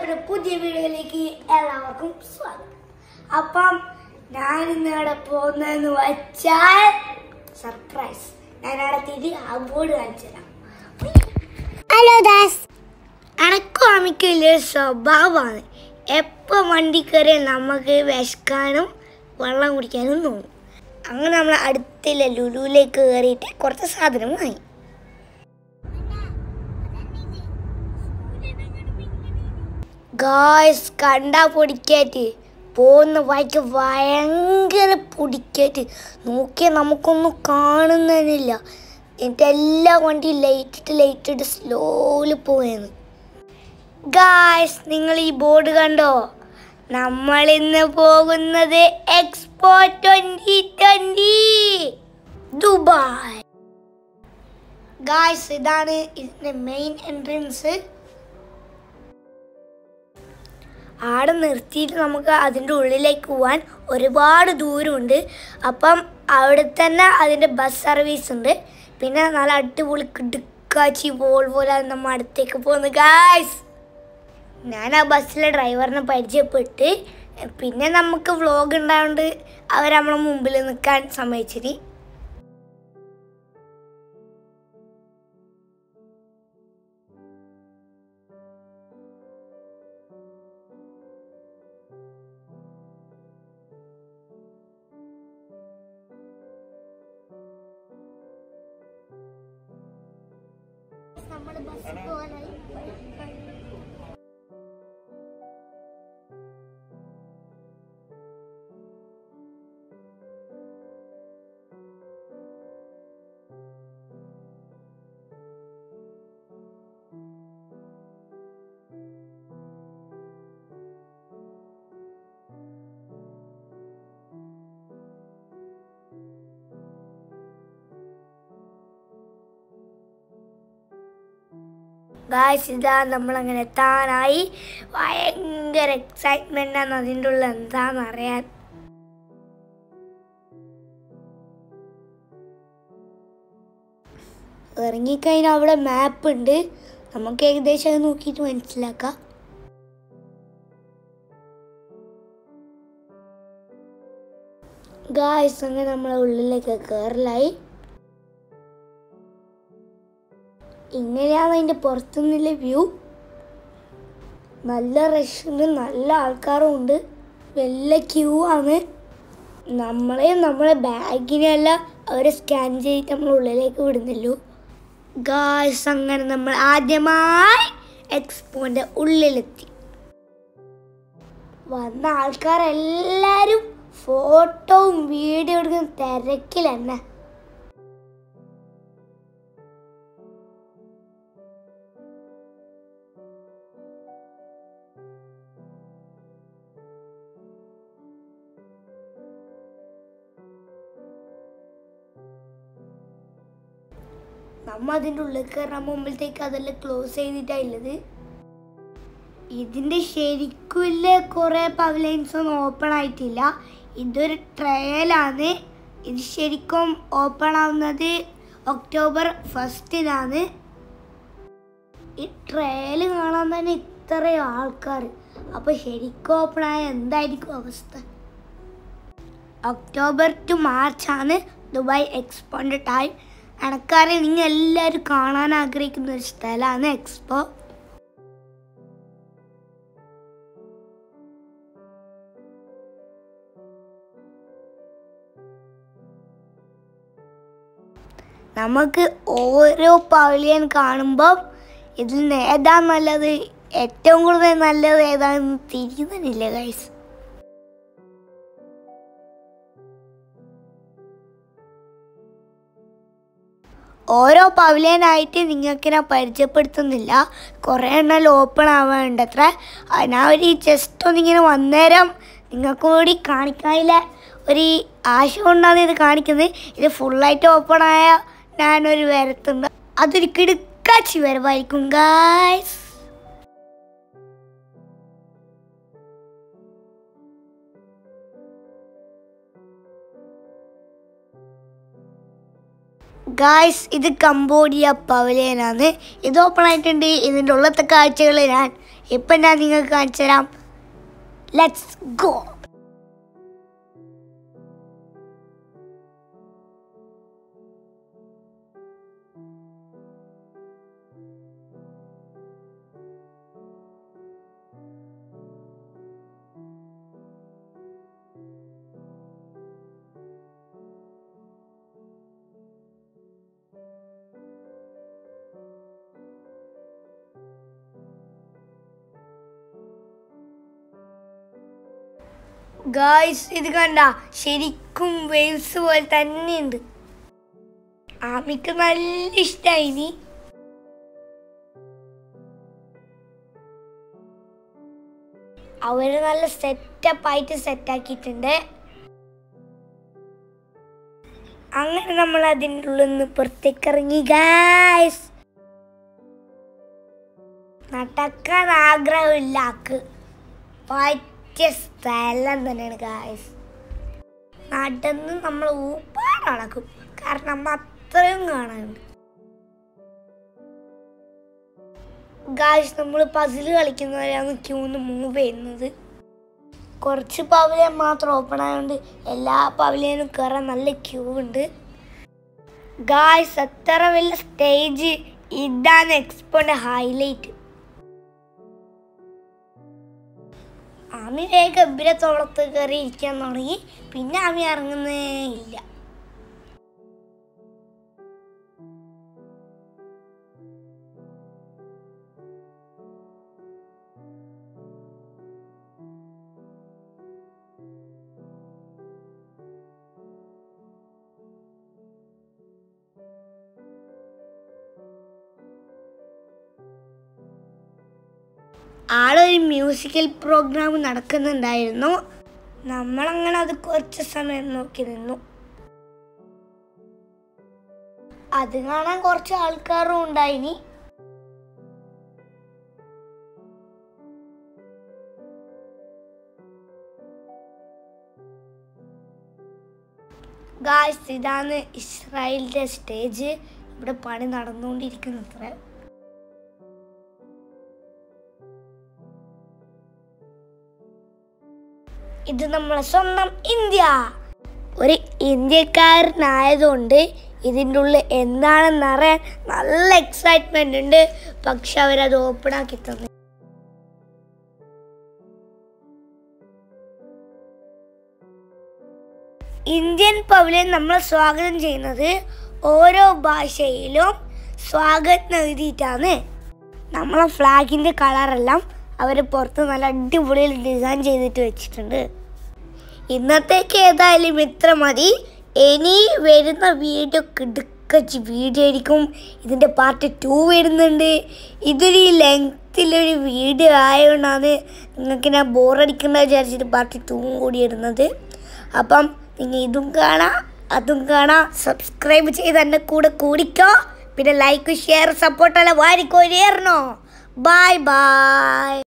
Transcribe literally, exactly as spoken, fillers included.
ഒരു പുതിയ വീഡിയോയിലേക്ക് എല്ലാവർക്കും സ്വാഗതം. അപ്പം ഞാൻ ഇന്നിവിടെ പോകുന്നതെന്ന് വെച്ചാൽ സർപ്രൈസ്. ഞാൻ അവിടെ തിരി ആ ബോർഡ് കാണിച്ചു തരാം. ഹലോ ദാസ്, അനക്കും അമ്മയ്ക്ക് വലിയൊരു സ്വഭാവമാണ്. എപ്പോൾ വണ്ടി കയറിയാൽ നമുക്ക് വിശക്കാനും വെള്ളം കുടിക്കാനും തോന്നും. അങ്ങനെ നമ്മൾ അടുത്തുള്ള ലുലുവിലേക്ക് കയറിയിട്ട് കുറച്ച് സാധനം വാങ്ങി. ഗായ്സ്, കണ്ടാ പൊടിക്കാറ്റ് പോകുന്ന വഴിക്ക് ഭയങ്കര പൊടിക്കാറ്റ്. നോക്കിയാൽ നമുക്കൊന്നും കാണുന്നില്ല. എന്നിട്ട് എല്ലാ വണ്ടിയും ലൈറ്റിട്ട് ലൈറ്റിട്ട് സ്ലോയിൽ പോയെന്ന്. ഗായ്സ്, നിങ്ങൾ ഈ ബോർഡ് കണ്ടോ? നമ്മൾ ഇന്ന് പോകുന്നത് expo twenty twenty Dubai. Guys, ഇതാണ് ഇതിന്റെ മെയിൻ എൻട്രൻസ്. ആടെ നിർത്തിയിട്ട് നമുക്ക് അതിൻ്റെ ഉള്ളിലേക്ക് പോകാൻ ഒരുപാട് ദൂരമുണ്ട്. അപ്പം അവിടെ തന്നെ അതിൻ്റെ ബസ് സർവീസ് ഉണ്ട്. പിന്നെ നല്ല അടിപൊളി കിടുക്കാച്ചി ബോൾ പോലെ നമ്മൾ അടുത്തേക്ക് പോകുന്നു. ഗായ്സ്, ഞാൻ ആ ബസ്സിലെ ഡ്രൈവറിനെ പരിചയപ്പെട്ട് പിന്നെ നമുക്ക് വ്ളോഗ് ഉണ്ടായതുകൊണ്ട് അവർ നമ്മളെ മുമ്പിൽ നിൽക്കാൻ സമ്മതിച്ചിട്ട്. നമ്മുടെ ബസ് പോകാനായി. ഗായ്സ്, ഇതാ നമ്മളങ്ങനെ എത്താനായി. ഭയങ്കര എക്സൈറ്റ്മെൻ്റ് ആണ് അതിൻ്റെ ഉള്ളിൽ എന്താണെന്ന് അറിയാൻ. ഇറങ്ങിക്കഴിഞ്ഞാൽ അവിടെ മാപ്പ് ഉണ്ട്. നമുക്ക് ഏകദേശം അത് നോക്കിയിട്ട് മനസ്സിലാക്കാം. ഗായ്സ്, അങ്ങനെ നമ്മളെ ഉള്ളിലേക്ക് കയറലായി. ഇങ്ങനെയാണ് അതിൻ്റെ പുറത്തുനിന്നുള്ള വ്യൂ. നല്ല റഷ് ഉണ്ട്, നല്ല ആൾക്കാരും ഉണ്ട്, വലിയ ക്യൂ ആണ്. നമ്മളെയും നമ്മളെ ബാഗിനെല്ലാം അവർ സ്കാൻ ചെയ്തിട്ട് നമ്മൾ ഉള്ളിലേക്ക് വിടുന്നല്ലോ. ഗായ്സ്, അങ്ങനെ നമ്മൾ ആദ്യമായി എക്സ്പോൻ്റെ ഉള്ളിലെത്തി. വന്ന ആൾക്കാരെല്ലാവരും ഫോട്ടോയും വീഡിയോ എടുക്കുന്ന തിരക്കിൽ തന്നെ. നമ്മ അതിൻ്റെ ഉള്ളിൽ കയറാൻ മുമ്പിലത്തേക്ക് അതെല്ലാം ക്ലോസ് ചെയ്തിട്ടാണുള്ളത്. ഇതിൻ്റെ ശരിക്കുള്ള കുറേ പവലൈൻസ് ഒന്നും ഓപ്പൺ ആയിട്ടില്ല. ഇതൊരു ട്രയലാണ്. ഇത് ശരിക്കും ഓപ്പൺ ആവുന്നത് ഒക്ടോബർ ഫസ്റ്റിനാണ്. ഈ ട്രയൽ കാണാൻ തന്നെ ഇത്രയും ആൾക്കാർ. അപ്പോൾ ശരിക്കും ഓപ്പൺ ആയ എന്തായിരിക്കും അവസ്ഥ? ഒക്ടോബർ ടു മാർച്ചാണ് ദുബായ് എക്സ്പോൻ്റെ ടൈം. എനക്കറിയാം നിങ്ങൾ എല്ലാവരും കാണാൻ ആഗ്രഹിക്കുന്ന ഒരു സ്ഥലമാണ് എക്സ്പോ. നമുക്ക് ഓരോ പവലിയൻ കാണുമ്പോൾ ഇതിൽ നിന്ന് ഏതാ നല്ലത്, ഏറ്റവും കൂടുതൽ നല്ലത് ഏതാണെന്ന് തിരിയുന്നില്ല ഗൈസ്. ഓരോ പവലിയനായിട്ട് നിങ്ങൾക്ക് ഞാൻ പരിചയപ്പെടുത്തുന്നില്ല. കുറേ എണ്ണം ഓപ്പൺ ആവാനുണ്ട് അത്ര. ഞാൻ ഒരു ജസ്റ്റ് ഒന്നിങ്ങനെ വന്നേരം നിങ്ങൾക്ക് കൂടി കാണിക്കാനില്ല ഒരു ആശ കൊണ്ടാണ് ഇത് കാണിക്കുന്നത്. ഇത് ഫുള്ളായിട്ട് ഓപ്പൺ ആയ ഞാനൊരു വരത്തുണ്ട്. അതൊരു കിടുക്കാച്ചി വരവായിരിക്കും ഗായ്സ്. ഗായ്സ്, ഇത് കംബോഡിയ പവലിയനാണ്. ഇത് ഓപ്പൺ ആയിട്ടുണ്ട്. ഇതിൻ്റെ ഉള്ളത്തെ കാഴ്ചകൾ ഞാൻ ഇപ്പം ഞാൻ നിങ്ങൾക്ക് കാണിച്ചു തരാം. Let's go. ഗായ്സ്, ഇത് കണ്ട ശരിക്കും വേവ്സ് പോലെ തന്നെയുണ്ട്. ആമിക്ക് നല്ല ഇഷ്ടമായി. അവര് നല്ല സെറ്റപ്പ് ആയിട്ട് സെറ്റാക്കിയിട്ടുണ്ട്. അങ്ങനെ നമ്മൾ അതിൻ്റെ ഉള്ളിൽ നിന്ന് പുറത്തേക്ക് ഇറങ്ങി. ഗായ്സ്, നടക്കാൻ ആഗ്രഹമില്ല ആക്ക്. സ്ഥലം തന്നെയാണ് ഗായ്സ്. നടന്ന് നമ്മൾ ഊപ്പാട് നടക്കും, കാരണം നമ്മൾ അത്രയും കാണാനുണ്ട്. ഗായ്സ്, നമ്മൾ പസിൽ കളിക്കുന്നവരാണ് ക്യൂന്ന് മൂവ് ചെയ്യുന്നത്. കുറച്ച് പവലിയൻ മാത്രം ഓപ്പൺ ആയതുകൊണ്ട് എല്ലാ പവലിയനും കയറാൻ നല്ല ക്യൂ ഉണ്ട്. ഗായ്സ്, അത്ര വലിയ സ്റ്റേജ്. ഇതാണ് എക്സ്പോന്റെ ഹൈലൈറ്റ്. ആമി വേഗം ഗംഭീരത്തോളത്ത് കയറി ഇരിക്കാൻ തുടങ്ങി. പിന്നെ ആമി ഇറങ്ങുന്നേ ഇല്ല. ആളൊരു മ്യൂസിക്കൽ പ്രോഗ്രാം നടക്കുന്നുണ്ടായിരുന്നു. നമ്മളങ്ങനെ അത് കുറച്ച് സമയം നോക്കി നിന്നു. അത് കാണാൻ കുറച്ച് ആൾക്കാരും ഉണ്ടായിനി. ഗായ്സ്, ഇതാണ് ഇസ്രായേലിന്റെ സ്റ്റേജ്. ഇവിടെ പണി നടന്നുകൊണ്ടിരിക്കുന്നത്ര. ഇത് നമ്മളെ സ്വന്തം ഇന്ത്യ. ഒരു ഇന്ത്യക്കാരനായതുകൊണ്ട് ഇതിൻ്റെ ഉള്ളിൽ എന്താണെന്ന് അറിയാൻ നല്ല എക്സൈറ്റ്മെന്റ് ഉണ്ട്. പക്ഷെ അവരത് ഓപ്പൺ ആക്കി തന്നെ. ഇന്ത്യൻ പവലിയൻ നമ്മൾ സ്വാഗതം ചെയ്യുന്നത് ഓരോ ഭാഷയിലും സ്വാഗതം എഴുതിയിട്ടാണ്. നമ്മളെ ഫ്ലാഗിൻ്റെ കളറെല്ലാം അവർ പുറത്ത് നല്ല അടിപൊളിയിൽ ഡിസൈൻ ചെയ്തിട്ട് വെച്ചിട്ടുണ്ട്. ഇന്നത്തേക്ക് ഏതായാലും ഇത്ര മതി. ഇനി വരുന്ന വീഡിയോ കിടുക്കച്ച് വീഡിയോ ആയിരിക്കും. ഇതിൻ്റെ പാർട്ട് ടു വരുന്നുണ്ട്. ഇതൊരു ലെങ്ത്തിലൊരു വീഡിയോ ആയതുകൊണ്ടാണ് നിങ്ങൾക്ക് ഞാൻ ബോറടിക്കേണ്ട വിചാരിച്ചിട്ട് പാർട്ട് ടൂവും കൂടി ഇടുന്നത്. അപ്പം നിങ്ങൾ ഇതും കാണാം അതും കാണാം. സബ്സ്ക്രൈബ് ചെയ്ത് എൻ്റെ കൂടെ കൂടിക്കോ. പിന്നെ ലൈക്ക് ഷെയർ സപ്പോർട്ടെല്ലാം വാരിക്കോരിയറണോ. Bye by.